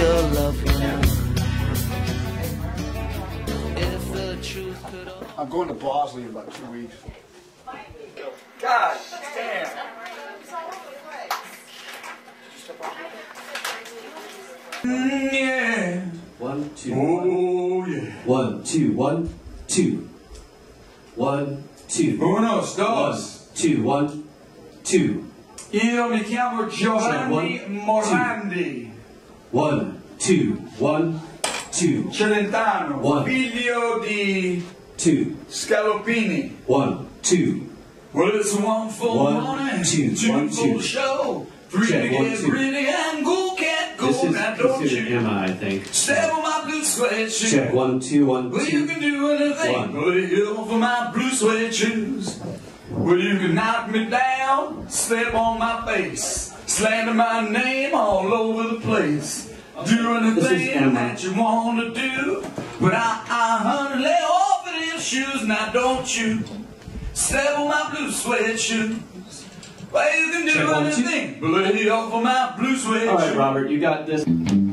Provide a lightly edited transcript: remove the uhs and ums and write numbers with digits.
your loved one. If the truth could all... I'm going to Bosley in about 2 weeks. God damn. Yeah. 1, 2. Oh, yeah. 1, 2, 1, 2. 1, 2. Buenos 2, 1, 2. Io mi chiamo Giovanni Morandi. 1, 2, 1, 2. Celentano, One. figlio di 2. Scalopini. 1, 2. Well, it's a one full One, morning, two, one, full two. show. Three Check, to one, get two. pretty and go can't go. This is Now don't considered you Emma, I think. step on my blue suede shoes. Check 1, 2, 1, Well, you 2. can do anything. One. Lay off of my blue suede shoes. Well, you can knock me down, step on my face, slander my name all over the place. Do anything Emma. that you want to do, but honey, lay off of these shoes. Now don't you step on my blue suede shoes. Well, you can do Check 1, 2. anything, but lay off of my blue suede shoes. All right, Robert, you got this.